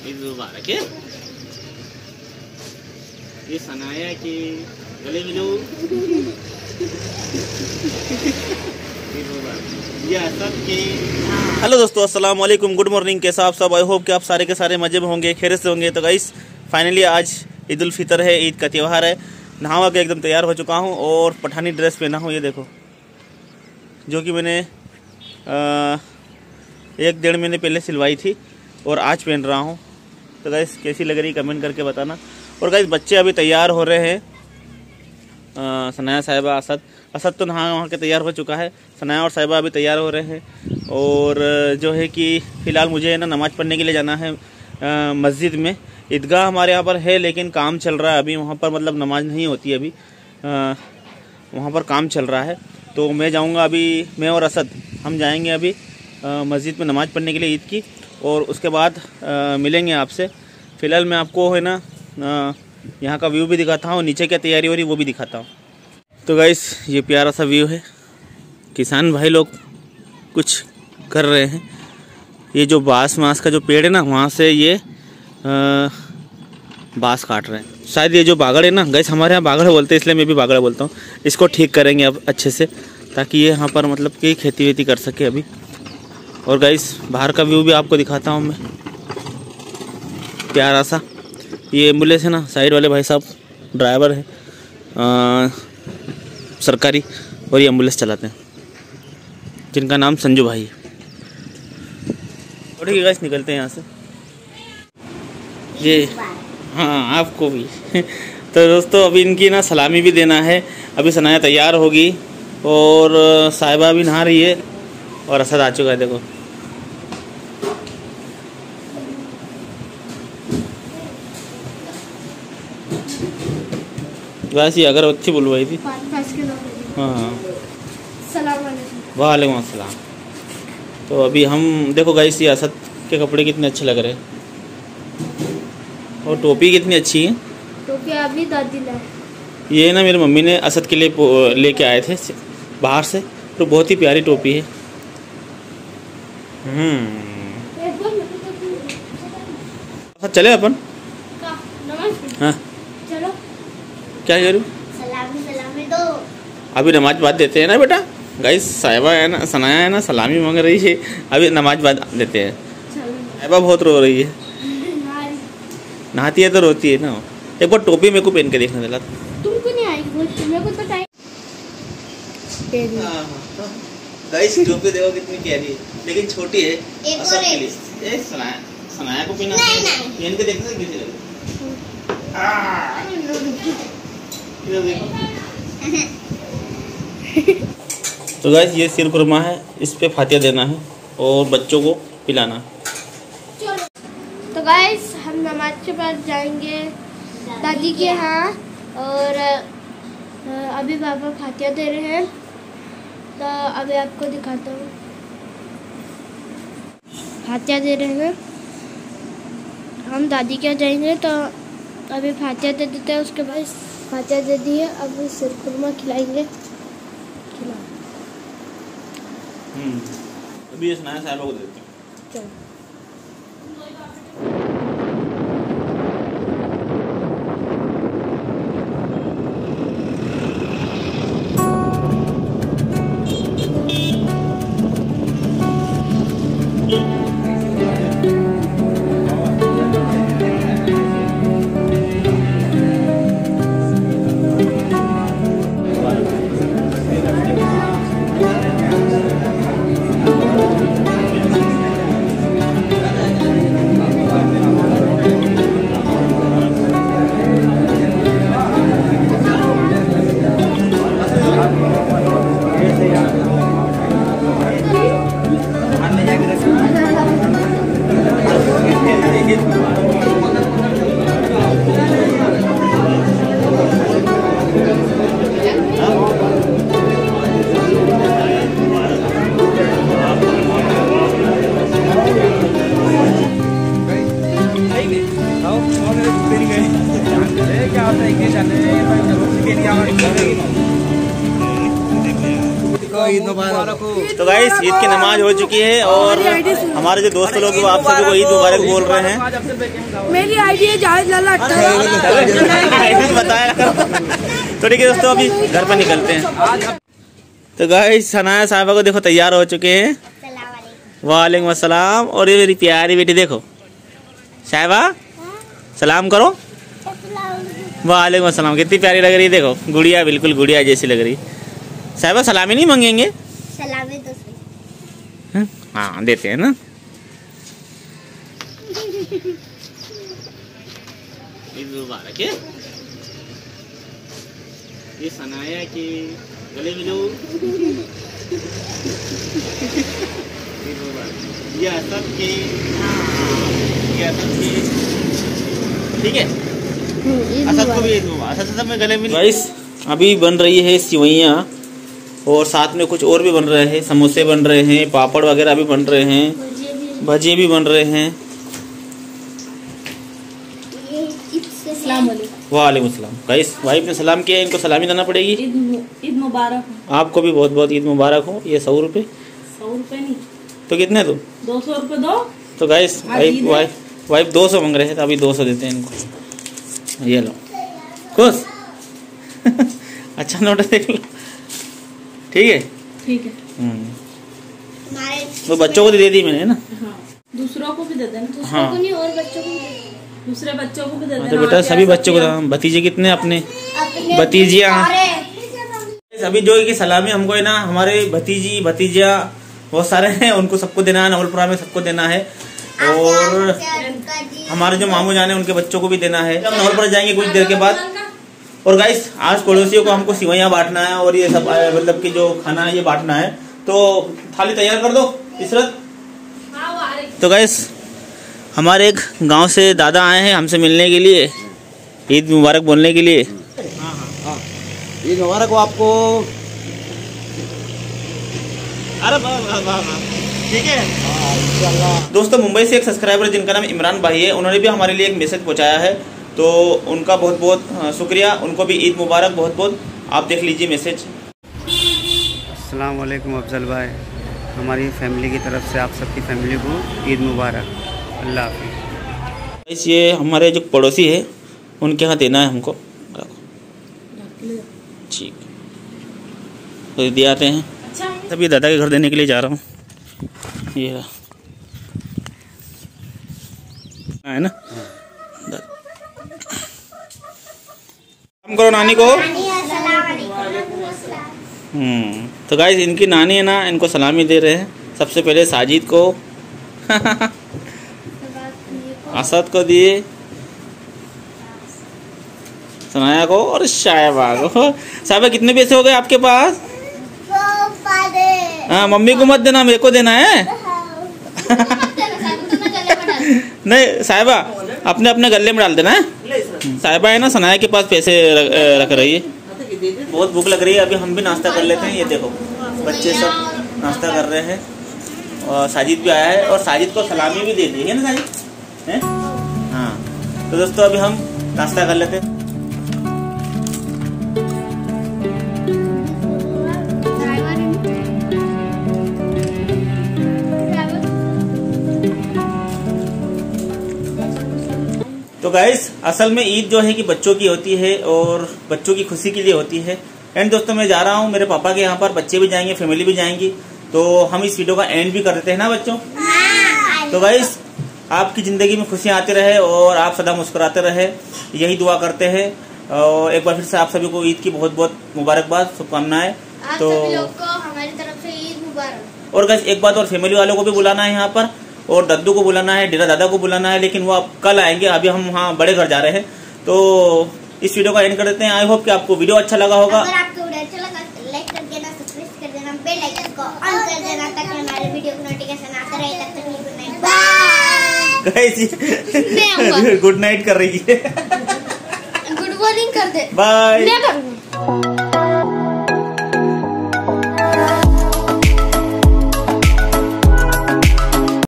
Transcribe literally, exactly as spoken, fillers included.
ईद मुबारक है। ये सनाया के गले मिलो। हेलो दोस्तों, अस्सलाम वालेकुम, गुड मॉर्निंग। कैसा आप सब? आई होप कि आप सारे के सारे मजे में होंगे, खैरियत से होंगे। तो गाइस फाइनली आज ईद उल फितर है, ईद का त्यौहार है। नहावा के एकदम तैयार हो चुका हूँ और पठानी ड्रेस पहना हूँ, ये देखो, जो कि मैंने आ, एक डेढ़ महीने पहले सिलवाई थी और आज पहन रहा हूँ। तो गाइस कैसी लग रही कमेंट करके बताना। और गाइस बच्चे अभी तैयार हो रहे हैं। सनाया साहिबा, असद असद तो नहा वहाँ के तैयार हो चुका है। सनाया और साहिबा अभी तैयार हो रहे हैं। और जो है कि फ़िलहाल मुझे ना नमाज़ पढ़ने के लिए जाना है मस्जिद में। ईदगाह हमारे यहाँ पर है लेकिन काम चल रहा है अभी, वहाँ पर मतलब नमाज नहीं होती अभी, आ, वहाँ पर काम चल रहा है। तो मैं जाऊँगा अभी, मैं और असद हम जाएंगे अभी मस्जिद में नमाज़ पढ़ने के लिए ईद की। और उसके बाद आ, मिलेंगे आपसे। फ़िलहाल मैं आपको है ना यहाँ का व्यू भी दिखाता हूँ, नीचे क्या तैयारी हो रही वो भी दिखाता हूँ। तो गाइस ये प्यारा सा व्यू है, किसान भाई लोग कुछ कर रहे हैं। ये जो बांस मास का जो पेड़ है ना, वहाँ से ये बांस काट रहे हैं। शायद ये जो बागड़ है ना गाइस, हमारे यहाँ बागड़ बोलते हैं इसलिए मैं भी बागड़ बोलता हूँ। इसको ठीक करेंगे अब अच्छे से, ताकि ये यहाँ पर मतलब कि खेती वेती कर सके अभी। और गाइस बाहर का व्यू भी आपको दिखाता हूँ मैं, प्यारा सा। ये एम्बुलेंस है ना, साइड वाले भाई साहब ड्राइवर है आ, सरकारी, और ये एम्बुलेंस चलाते हैं, जिनका नाम संजू भाई है। और ठीक है गाइस, निकलते हैं यहाँ से। ये हाँ आपको भी तो दोस्तों अभी इनकी ना सलामी भी देना है। अभी सनाया तैयार होगी और साहिबा भी नहा रही है और असद आ चुका है, देखो। वैसे अगरबत्ती बुलवाई थी। हाँ, वालेकुम अस्सलाम। तो अभी हम देखो गाइस, ये असद के कपड़े कितने अच्छे लग रहे हैं और टोपी कितनी अच्छी है। टोपी अभी दादी लाए। ये ना मेरी मम्मी ने असद के लिए लेके आए थे बाहर से, तो बहुत ही प्यारी टोपी है। हम्म चले अपन। हाँ चलो, क्या करूँ? सलामी सलामी दो। अभी नमाज बाद देते हैं ना बेटा। गाइस साहिबा है ना, सनाया है ना, सलामी मांग रही है। अभी नमाज बाद देते हैं। साहिबा बहुत रो रही है, नहाती है तो रोती है ना। एक बार टोपी मेरे को पहन के देखने दिला। तुमको नहीं आएगी, मेरे को तो टाइम। गाइस टोपी देखो कितनी प्यारी है, लेकिन छोटी है असद के लिए। ए सनाया सनाया को पहना पहन के देखना कैसी लगे। तो गाइस ये सिर खुरमा है, इस पे फातिया देना है और बच्चों को पिलाना है। तो गाइस हम नमाज के बाद जाएंगे दादी के यहाँ, और अभी पापा फातिया दे रहे हैं, तो अभी आपको दिखाता हूँ। फातिया दे रहे हैं, हम दादी के यहाँ जाएंगे तो अभी फातिया दे देते हैं। उसके बाद फातिया दे दी है, अब सिर खुरमा खिलाएंगे। खिला हम्म अभी ये सनाया साहिबा को देते हैं। चलो। मुबारक हो। तो गाइस ईद की नमाज हो चुकी है और हमारे जो दोस्त लोग वो आप सभी को ईद मुबारक बोल रहे हैं। मेरी आईडी है जावेद लाला बताया। तो ठीक है दोस्तों, अभी घर पर निकलते हैं। तो गाइस सनाया साहिबा को देखो तैयार हो चुके हैं। वालेकुम अस्सलाम। और ये मेरी प्यारी बेटी देखो, साहिबा सलाम करो। वालेकुम अस्सलाम। कितनी प्यारी लग रही है, देखो गुड़िया, बिल्कुल गुड़िया जैसी लग रही। साहिबा सलामी नहीं मांगेंगे? सलामी तो सही। हाँ देते हैं ना। ईद मुबारक है। ये सनाया की गले मिलो। ये असद के, ये असद के, ठीक है। असद को भी ईद मुबारक। असद में गले मिलो। गाइस अभी बन रही है सिवैयाँ और साथ में कुछ और भी बन रहे हैं, समोसे बन रहे हैं, पापड़ वगैरह भी बन रहे हैं, भजिए भी बन रहे हैं। वालेकुम सलाम। गाइस वाइफ ने सलाम किया, इनको सलामी देना पड़ेगी। ईद मुबारक हो। आपको भी बहुत बहुत ईद मुबारक हो। ये सौ रुपये। सौ रुपये नहीं तो कितने दो? दो सौ रुपये दो। तो गाइस वाइफ वाइफ वाइफ दो सौ मांग रहे हैं, तो अभी दो सौ देते हैं इनको। ये लो खुश। अच्छा नोट देख लो, ठीक है ठीक है। तो बच्चों को तो दे दी मैंने ना। हाँ दूसरों को भी दे देना। दूसरों हाँ। को नहीं और बच्चों को भी। दूसरे बच्चों को भी दे हाँ, देना। तो बेटा सभी बच्चों को दो। भतीजे कितने अपने? अपने भतीजियाँ। सारे। अभी जो की सलामी हमको है ना, हमारे भतीजी भतीजा बहुत सारे हैं, उनको सबको देना है। नवलपुरा में सबको देना है। और हमारे जो मामू जाने उनके बच्चों को भी देना है। हम नवलपुरा जाएंगे कुछ देर के बाद। और गाइस आज पड़ोसियों को हमको सिवैयाँ बांटना है और ये सब मतलब कि जो खाना है ये बांटना है। तो थाली तैयार कर दो इशरत। तो गाइस हमारे एक गांव से दादा आए हैं हमसे मिलने के लिए, ईद मुबारक बोलने के लिए। ईद मुबारक हो आपको। अरे ठीक है दोस्तों, मुंबई से एक सब्सक्राइबर जिनका नाम इमरान भाई है, उन्होंने भी हमारे लिए एक मैसेज पहुंचाया है, तो उनका बहुत बहुत शुक्रिया। उनको भी ईद मुबारक बहुत बहुत। आप देख लीजिए मैसेज। अस्सलाम वालेकुम अफजल भाई, हमारी फैमिली की तरफ से आप सबकी फैमिली को ईद मुबारक। अल्लाह हाफिज़। ये हमारे जो पड़ोसी है उनके यहाँ देना है हमको। ठीक तो दिए आते हैं। तभी दादा के घर देने के लिए जा रहा हूँ। ये है ना, काम करो नानी को। हम्म तो गाइस इनकी नानी है ना, इनको सलामी दे रहे हैं। सबसे पहले साजिद को, असद को दिए, सनाया को और शायबा को। साहबा कितने पैसे हो गए आपके पास? हाँ मम्मी को मत देना, मेरे को देना है। नहीं साहिबा अपने अपने गले में डाल देना है। साहिबा है ना सनाया के पास पैसे रख, रख रही है। बहुत भूख लग रही है, अभी हम भी नाश्ता कर लेते हैं। ये देखो बच्चे सब नाश्ता कर रहे हैं और साजिद भी आया है और साजिद को सलामी भी दे दी है ना साजिद है। हाँ तो दोस्तों अभी हम नाश्ता कर लेते हैं। तो गाइस असल में ईद जो है कि बच्चों की होती है और बच्चों की खुशी के लिए होती है। एंड दोस्तों मैं जा रहा हूँ मेरे पापा के यहाँ पर, बच्चे भी जाएंगे, फैमिली भी जाएंगी। तो हम इस वीडियो का एंड भी कर देते हैं ना बच्चों। तो गाइस आपकी जिंदगी में खुशियाँ आती रहे और आप सदा मुस्कुराते रहे, यही दुआ करते हैं। और एक बार फिर से आप सभी को ईद की बहुत बहुत मुबारकबाद, शुभकामनाएं। तो सभी लोग को हमारी तरफ से ईद मुबारक। और गाइस एक बात और, फैमिली वालों को भी बुलाना है यहाँ पर और दद्दू को बुलाना है, डेरा दादा को बुलाना है, लेकिन वो अब कल आएंगे। अभी हम वहाँ बड़े घर जा रहे हैं। तो इस वीडियो का एंड कर देते हैं। आई होप कि आपको वीडियो अच्छा लगा होगा। अगर आपको वीडियो अच्छा लगा तो लाइक कर देना, सब्सक्राइब कर देना, बेल आइकन को ऑन कर देना ताकि हमारे वीडियो की नोटिफिकेशन आता रहे। तब तक good night bye. Good night कर रही है। गुड मॉर्निंग कर दे। बाय। मैं करूँगा।